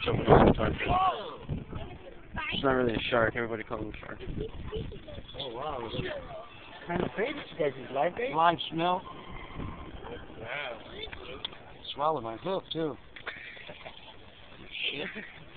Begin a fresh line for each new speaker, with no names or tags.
jumping off the target. It's not really a shark. Everybody calls him a shark.
Oh, wow. What kind of bait this guy's live bait? Live smell. Swallowed my hook, too. Shit.